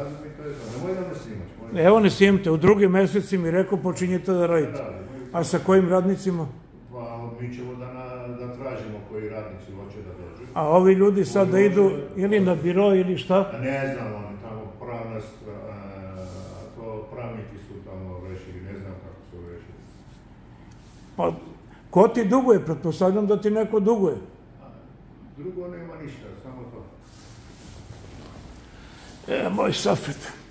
to je to. Nemoj da me snimaš. Evo ne snimte, u drugim meseci mi rekao počinjete da radite. A sa kojim radnicima? Pa mi ćemo da tražimo koji radnici hoće da dođu. A ovi ljudi sad da idu ili na biro ili šta? Ne znam, oni tamo pravniki su tamo rešili, ne znam kako su rešili. Pa, ko ti duguje? Pretpostavljam da ti neko duguje. Drugo nema ništa, samo to. Moj Safet.